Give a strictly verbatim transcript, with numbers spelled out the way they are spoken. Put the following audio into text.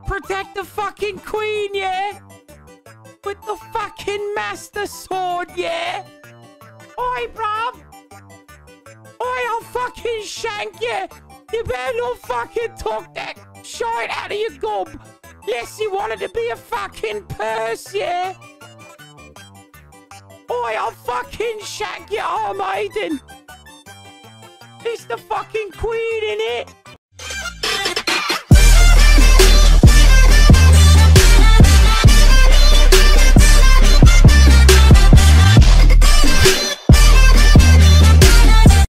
protect the fucking queen, yeah? With the fucking master sword, yeah? Oi, bruv! Oi, I'll fucking shank you! You better not fucking talk that shite out of your gob! Yes, you wanted to be a fucking purse, yeah? Oi, I'll fucking shank you, oh, maiden! It's the fucking queen, innit?